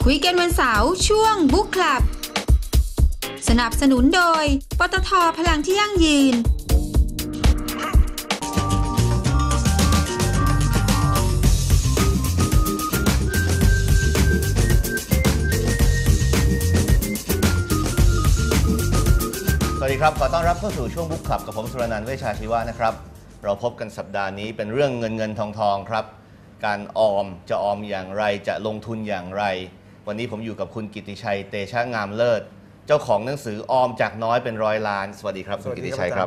คุยกันวันเสาร์ช่วงบุ๊กคลับสนับสนุนโดยปตท.พลังที่ยั่งยืนสวัสดีครับขอต้อนรับเข้าสู่ช่วงบุ๊กคลับกับผมสุรนันท์ เวชชาชีวะนะครับเราพบกันสัปดาห์นี้เป็นเรื่องเงินทองครับการออมจะออมอย่างไรจะลงทุนอย่างไรวันนี้ผมอยู่กับคุณกิตติชัยเตชะงามเลิศเจ้าของหนังสือออมจากน้อยเป็นร้อยล้านสวัสดีครับคุณกิตติชัยครับ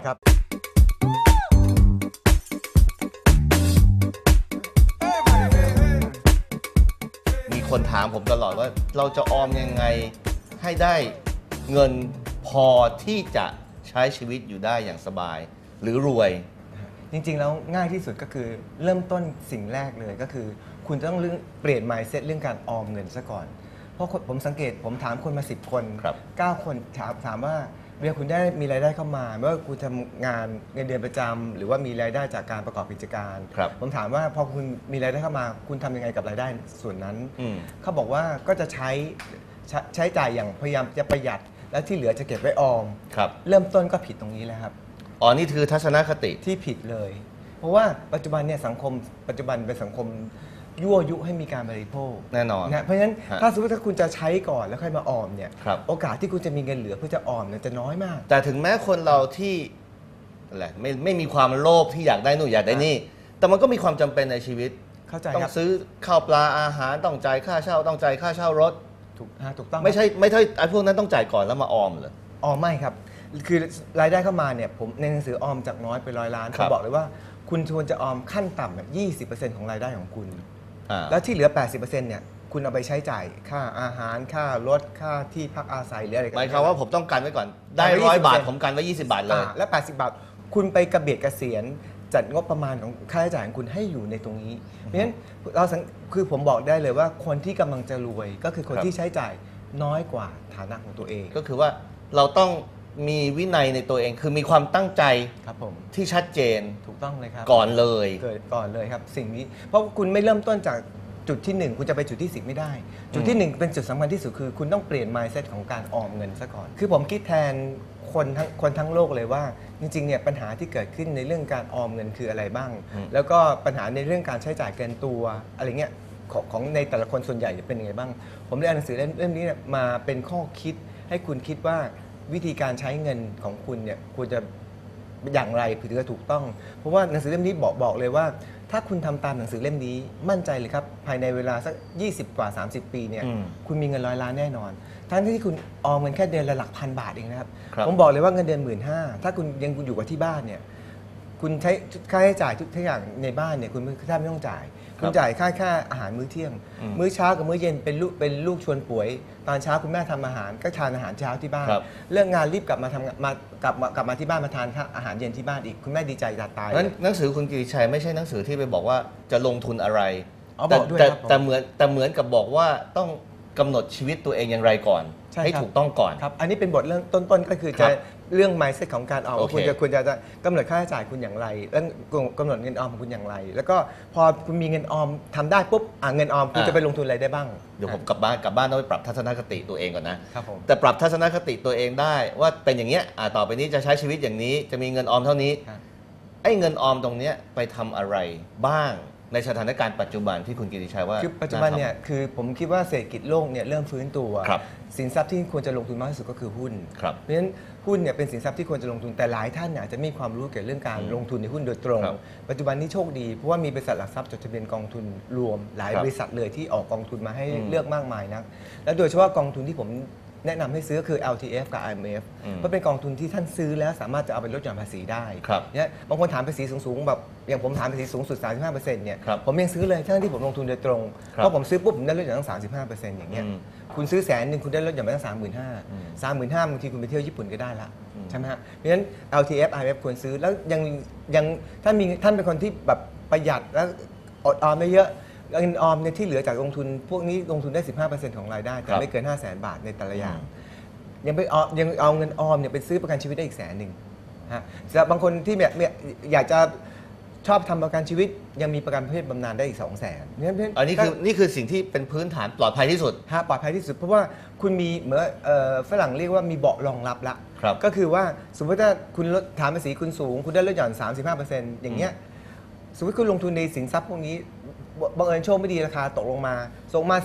มีคนถามผมตลอดว่าเราจะออมยังไงให้ได้เงินพอที่จะใช้ชีวิตอยู่ได้อย่างสบายหรือรวยจริงๆแล้วง่ายที่สุดก็คือเริ่มต้นสิ่งแรกเลยก็คือคุณจะต้องเปลี่ยน mindset เรื่องการออมเงินซะก่อนเพราะผมสังเกตผมถามคนมา10 คน9 คนถามว่าเวลาคุณได้มีรายได้เข้ามาไม่ว่าคุณทำงานเงินเดือนประจำหรือว่ามีรายได้จากการประกอบกิจการผมถามว่าพอคุณมีรายได้เข้ามาคุณทำยังไงกับรายได้ส่วนนั้นเขาบอกว่าก็จะใช้จ่ายอย่างพยายามจะประหยัดแล้วที่เหลือจะเก็บไว้ออมเริ่มต้นก็ผิดตรงนี้แล้วครับอ๋อนี่คือทัศนคติที่ผิดเลยเพราะว่าปัจจุบันเนี่ยสังคมปัจจุบันเป็นสังคมยั่วยุให้มีการบริโภคแน่นอนนะเพราะฉะนั้นถ้าสมมติถ้าคุณจะใช้ก่อนแล้วค่อยมาออมเนี่ยโอกาสที่คุณจะมีเงินเหลือเพื่อจะออมเนี่ยจะน้อยมากแต่ถึงแม้คนเราที่อะไรไม่มีความโลภที่อยากได้นู่นอยากได้นี่แต่มันก็มีความจำเป็นในชีวิตต้องซื้อข้าวปลาอาหารต้องจ่ายค่าเช่าต้องจ่ายค่าเช่ารถถูกต้องไม่ใช่ไอ้พวกนั้นต้องจ่ายก่อนแล้วมาออมเหรออ๋อไม่ครับคือรายได้เข้ามาเนี่ยผมในหนังสือออมจากน้อยไปร้อยล้านผมบอกเลยว่าคุณควรจะออมขั้นต่ำ20%ของรายได้ของคุณแล้วที่เหลือ 80% เนี่ยคุณเอาไปใช้จ่ายค่าอาหารค่ารถค่าที่พักอาศัยหรืออะไรหมายความว่าผมต้องกันไว้ก่อนได้100 บาทผมกันไว้20 บาทเลยแล้ว80 บาทคุณไปกระเบียดเกษียณจัดงบประมาณของค่าใช้จ่ายของคุณให้อยู่ในตรงนี้เพราะฉะนั้นคือผมบอกได้เลยว่าคนที่กำลังจะรวยก็คือคนที่ใช้จ่ายน้อยกว่าฐานะของตัวเองก็คือว่าเราต้องมีวินัยในตัวเองคือมีความตั้งใจครับผมที่ชัดเจนถูกต้องเลยครับก่อนเลยครับสิ่งนี้เพราะคุณไม่เริ่มต้นจากจุดที่1คุณจะไปจุดที่10ไม่ได้จุดที่1เป็นจุดสำคัญที่สุดคือคุณต้องเปลี่ยน mindset ของการออมเงินซะก่อนคือผมคิดแทนคนทั้งโลกเลยว่าจริงๆเนี่ยปัญหาที่เกิดขึ้นในเรื่องการออมเงินคืออะไรบ้างแล้วก็ปัญหาในเรื่องการใช้จ่ายเกินตัวอะไรเงี้ยของในแต่ละคนส่วนใหญ่เป็นยังไงบ้างผมได้อ่านหนังสือเล่มนี้มาเป็นข้อคิดให้คุณคิดว่าวิธีการใช้เงินของคุณเนี่ยควรจะอย่างไรถึงจะถูกต้องเพราะว่าหนังสือเล่มนี้บอกเลยว่าถ้าคุณทำตามหนังสือเล่มนี้มั่นใจเลยครับภายในเวลาสัก20 กว่า 30 ปีเนี่ยคุณมีเงิน100 ล้านแน่นอนทั้งที่คุณออมเงินแค่เดือนละหลักพันบาทเองนะครับผมบอกเลยว่าเงินเดือน15,000ถ้าคุณยังอยู่กับที่บ้านเนี่ยคุณใช้ค่าใช้จ่ายทุกอย่างในบ้านเนี่ยคุณแทบไม่ต้องจ่ายคุณจ่ายค่าอาหารมื้อเที่ยงมื้อเช้ากับมื้อเย็นเป็นลูกชวนป่วยตอนเช้าคุณแม่ทำอาหารก็ทานอาหารเช้าที่บ้านเลิกงานรีบกลับมาทำกลับมาที่บ้านมาทานอาหารเย็นที่บ้านอีกคุณแม่ดีใจจะตายหนังสือคุณกิติชัยไม่ใช่หนังสือที่ไปบอกว่าจะลงทุนอะไรแต่เหมือนกับบอกว่าต้องกำหนดชีวิตตัวเองอย่างไรก่อนให้ถูกต้องก่อนครับอันนี้เป็นบทเรื่องต้นก็คือจะเรื่อง mindset ของการออมว่าคุณจะกำหนดค่าใช้จ่ายคุณอย่างไรแล้วกำหนดเงินออมของคุณอย่างไรแล้วก็พอคุณมีเงินออมทำได้ปุ๊บเงินออมคุณจะไปลงทุนอะไรได้บ้างเดี๋ยวผมกลับบ้านต้องไปปรับทัศนคติตัวเองก่อนนะครับผมแต่ปรับทัศนคติตัวเองได้ว่าเป็นอย่างเงี้ยต่อไปนี้จะใช้ชีวิตอย่างนี้จะมีเงินออมเท่านี้ไอ้เงินออมตรงเนี้ยไปทำอะไรบ้างในสถานการณ์ปัจจุบันที่คุณกิติชัยว่าคือปัจจุบันเนี่ยคือผมคิดว่าเศรษฐกิจโลกเนี่ยเริ่มฟื้นตัวสินทรัพย์ที่ควรจะลงทุนมากที่สุดก็คือหุ้นเพราะฉะนั้นหุ้นเนี่ยเป็นสินทรัพย์ที่ควรจะลงทุนแต่หลายท่านอาจจะไม่มีความรู้เกี่ยวกับเรื่องการลงทุนในหุ้นโดยตรงปัจจุบันนี้โชคดีเพราะว่ามีบริษัทหลักทรัพย์จดทะเบียนกองทุนรวมหลายบริษัทเลยที่ออกกองทุนมาให้เลือกมากมายนะและโดยเฉพาะกองทุนที่ผมแนะนำให้ซื้อคือ LTF กับ IMF เพราะเป็นกองทุนที่ท่านซื้อแล้วสามารถจะเอาไปลดหย่อนภาษีได้เนี่ยบางคนถามภาษีสูงๆแบบอย่างผมถามภาษีสูงสุด 35% เนี่ยผมยังซื้อเลยทั้งที่ผมลงทุนโดยตรงเพราะผมซื้อปุ๊บผมได้ลดหย่อนตั้ง 35% อย่างเงี้ยคุณซื้อ100,000คุณได้ลดหย่อนไปตั้ง 35,000 บางทีคุณไปเที่ยวญี่ปุ่นก็ได้ละใช่ไหมฮะเพราะฉะนั้น LTF IMF ควรซื้อแล้วยังท่านเป็นคนที่แบบประหยัดแล้วอดออมได้เยอะเงินออมเนี่ยที่เหลือจากลงทุนพวกนี้ลงทุนได้ 15% ของรายได้แต่ไม่เกิน 500,000 บาทในแต่ละอย่างยังเอาเงินออมเนี่ยไปซื้อประกันชีวิตได้อีก100,000ฮะแต่บางคนที่อยากจะชอบทำประกันชีวิตยังมีประกันประเภทบำนาญได้อีก 200,000 อันนี้คือสิ่งที่เป็นพื้นฐานปลอดภัยที่สุดปลอดภัยที่สุดเพราะว่าคุณมีเหมือนฝรั่งเรียกว่ามีเบาะรองรับละก็คือว่าสมมติว่าคุณลดฐานภาษีคุณสูงคุณได้ลดหย่อน 35% อย่างเงี้ยสมมติคุณลงทุนในสินทรัพย์พวกนี้บังเอิญโชคไม่ดีราคาตกลงมาส่งมา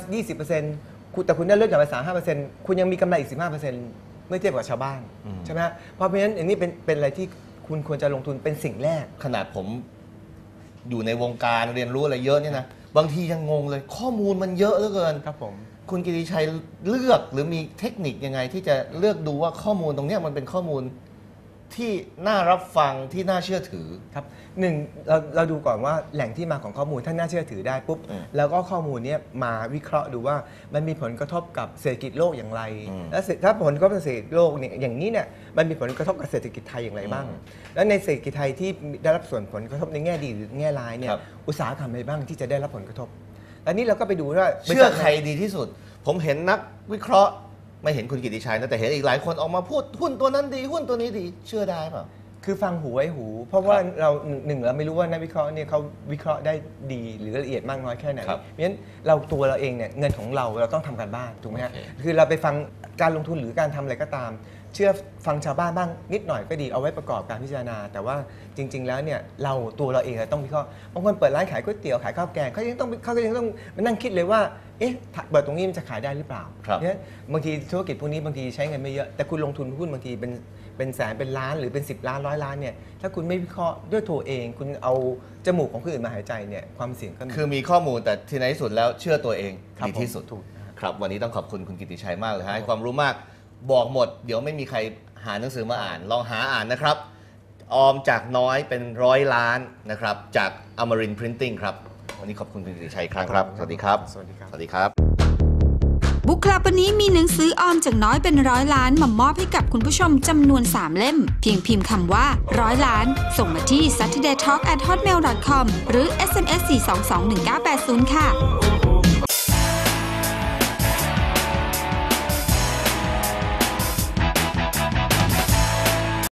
20% แต่คุณได้ลดหย่อนไป 35% คุณยังมีกำไรอีก 15%เมื่อเทียบกับชาวบ้านใช่ไหมเพราะฉะนั้นอย่างนี้เป็นอะไรที่คุณควรจะลงทุนเป็นสิ่งแรกขนาดผมอยู่ในวงการเรียนรู้อะไรเยอะเนี่ยนะบางทียังงงเลยข้อมูลมันเยอะเหลือเกินครับผมคุณกิติชัยเลือกหรือมีเทคนิคยังไงที่จะเลือกดูว่าข้อมูลตรงนี้มันเป็นข้อมูลที่น่ารับฟังที่น่าเชื่อถือครับหนึ่งเราดูก่อนว่าแหล่งที่มาของข้อมูลถ้าน่าเชื่อถือได้ปุ๊บแล้วก็ข้อมูลนี้มาวิเคราะห์ดูว่ามันมีผลกระทบกับเศรษฐกิจโลกอย่างไรและถ้าผลกระทบกับเศรษฐกิจโลกเนี่ยอย่างนี้เนี่ยมันมีผลกระทบกับเศรษฐกิจไทยอย่างไรบ้างแล้วในเศรษฐกิจไทยที่ได้รับส่วนผลกระทบในแง่ดีหรือแง่ร้ายเนี่ยอุตสาหกรรมอะไรบ้างที่จะได้รับผลกระทบอันนี้เราก็ไปดูว่าเชื่อใครดีที่สุดผมเห็นนักวิเคราะห์ไม่เห็นคุณกิติชัยนะแต่เห็นอีกหลายคนออกมาพูดหุ้นตัวนั้นดีหุ้นตัวนี้ดีเชื่อได้เปล่าคือฟังหูไว้หูเพราะว่าเราเราไม่รู้ว่านักวิเคราะห์เนี่ยเขาวิเคราะห์ได้ดีหรือละเอียดมากน้อยแค่ไหนเพราะฉะนั้นตัวเราเองเนี่ยเงินของเราต้องทำการบ้านถูกไหมฮะคือเราไปฟังการลงทุนหรือการทำอะไรก็ตามเชื่อฟังชาวบ้านบ้างนิดหน่อยก็ดีเอาไว้ประกอบการพิจารณาแต่ว่าจริงๆแล้วเนี่ยตัวเราเองต้องวิเคราะห์บางคนเปิดร้านขายก๋วยเตี๋ยวขายข้าวแกงเขายังต้องมานั่งคิดเลยว่าเอ๊ะเปิดตรงนี้มันจะขายได้หรือเปล่าเนี่ยบางทีธุรกิจพวกนี้บางทีใช้เงินไม่เยอะแต่คุณลงทุนหุ้นบางทีเป็นแสนเป็นล้านหรือเป็น10 ล้าน100 ล้านเนี่ยถ้าคุณไม่วิเคราะห์ด้วยตัวเองคุณเอาจมูกของคนอื่นมาหายใจเนี่ยความเสี่ยงก็คือมีข้อมูลแต่ที่ในที่สุดแล้วเชื่อตัวเองดีที่สุดครับวันนี้ต้องขอบคุณคุณกิติชัยมากเลยให้ความรู้มากบอกหมดเดี๋ยวไม่มีใครหาหนังสือมาอ่านลองหาอ่านนะครับออมจากน้อยเป็น100 ล้านนะครับจาก Amarin Printing ครับวันนี้ขอบคุณคุณกิติชัยครั้งครับสวัสดีครับสวัสดีครับสวัสดีครับบุ๊คคลับวันนี้มีหนังสือออมจากน้อยเป็น100 ล้านมามอบให้กับคุณผู้ชมจำนวน3 เล่มเพียงพิมพ์คำว่า100 ล้านส่งมาที่ saturdaytalk@hotmail.com หรือ SMS 4221980 ค่ะ